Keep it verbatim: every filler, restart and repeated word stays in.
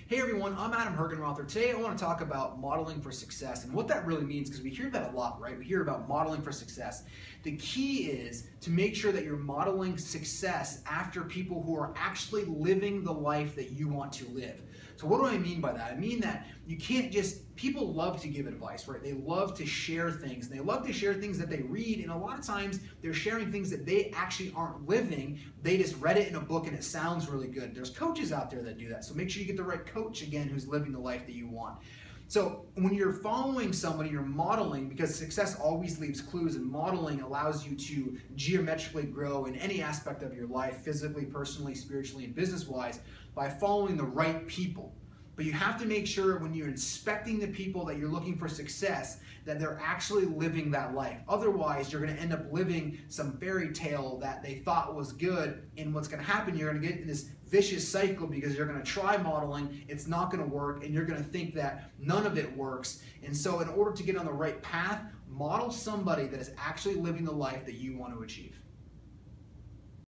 Hey everyone, I'm Adam Hergenrother. Today I want to talk about modeling for success and what that really means, because we hear that a lot, right? We hear about modeling for success. The key is to make sure that you're modeling success after people who are actually living the life that you want to live. So what do I mean by that? I mean that you can't just, people love to give advice, right? They love to share things. And they love to share things that they read, and a lot of times they're sharing things that they actually aren't living. They just read it in a book and it sounds really good. There's coaches out there that do that. So make sure you get the right coach, again, who's living the life that you want. So when you're following somebody, you're modeling, because success always leaves clues, and modeling allows you to geometrically grow in any aspect of your life, physically, personally, spiritually, and business-wise, by following the right people. But you have to make sure when you're inspecting the people that you're looking for success, that they're actually living that life. Otherwise, you're going to end up living some fairy tale that they thought was good, and what's going to happen, you're going to get in this vicious cycle, because you're going to try modeling, it's not going to work, and you're going to think that none of it works. And so in order to get on the right path, model somebody that is actually living the life that you want to achieve.